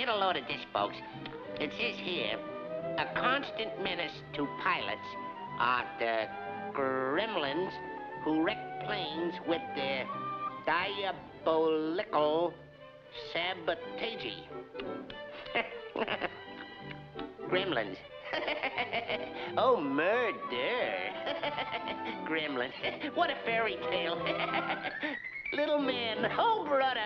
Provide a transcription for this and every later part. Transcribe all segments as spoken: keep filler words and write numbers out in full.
get a load of this, folks. It says here, a constant menace to pilots are the gremlins who wreck planes with their diabolical sabotage. Gremlins. Oh, murder. Gremlins. What a fairy tale. Little man. Oh, brother.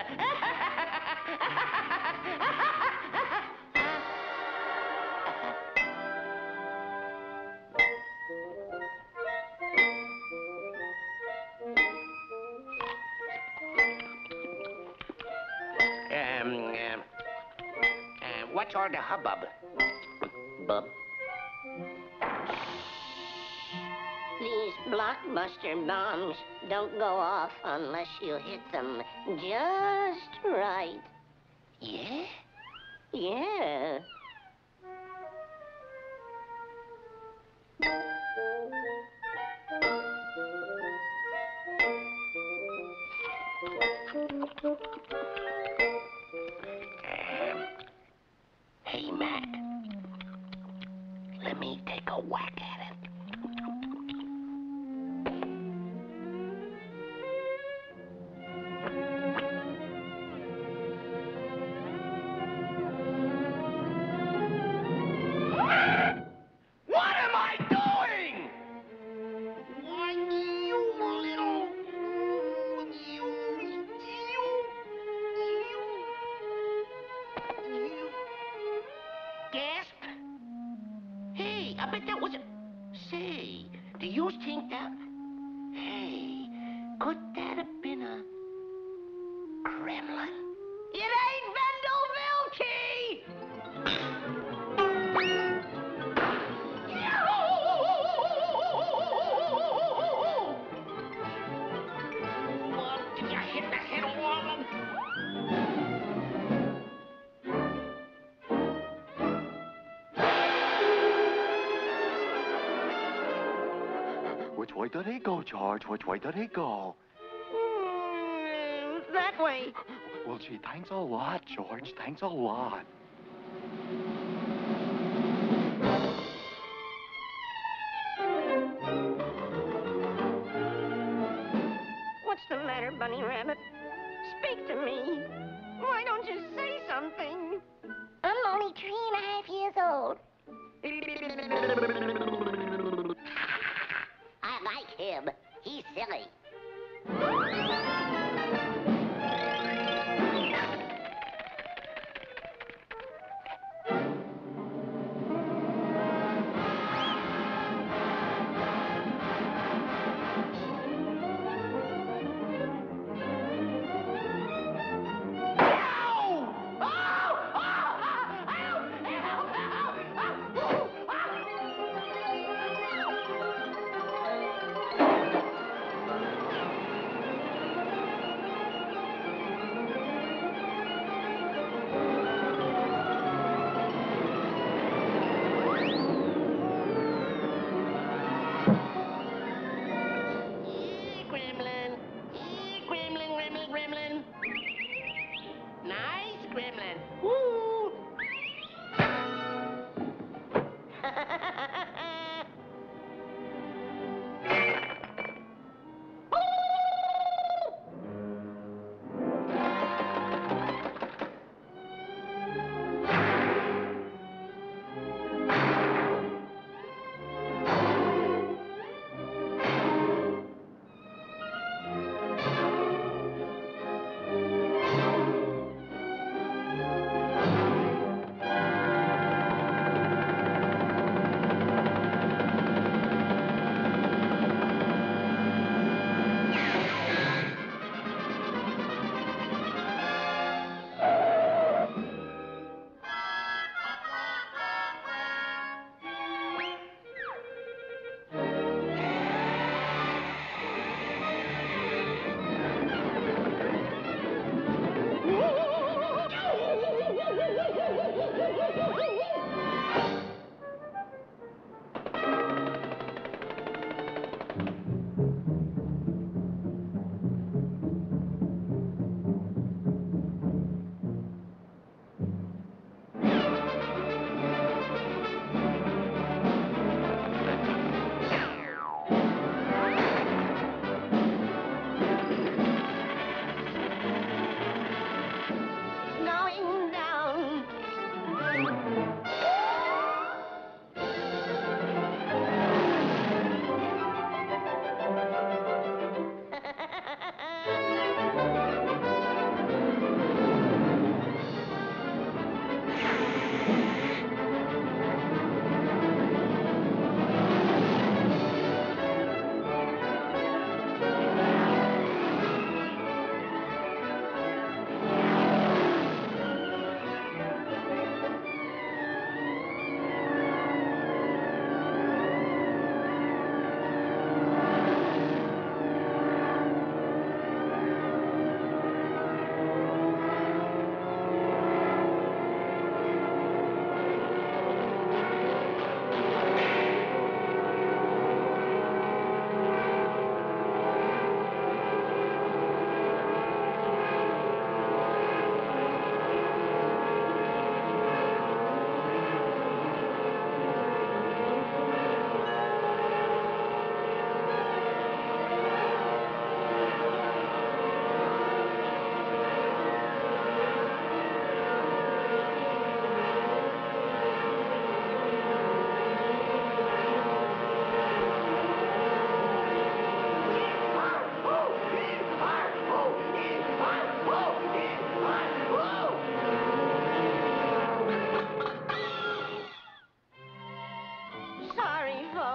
um, um, uh, what's all the hubbub? Bub? These blockbuster bombs don't go off unless you hit them just right. Yeah? Yeah. Hey, Mac. Let me take a whack at it. What am I doing? Why, you little... You... You... You... You... Gasp? Hey, I bet that was a... Say, do you think that... Hey, could that have been a... gremlin? It ain't Vendel Vilkey! Well, did you hit the head of all of them? Which way did he go, George? Which way did he go? Mm, that way. Well, gee, thanks a lot, George. Thanks a lot. What's the matter, Bunny Rabbit? Speak to me. Why don't you say something? I'm only three and a half years old. I like him. He's silly.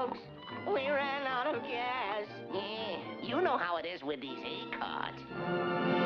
folks. We ran out of gas. Yeah, you know how it is with these hay carts.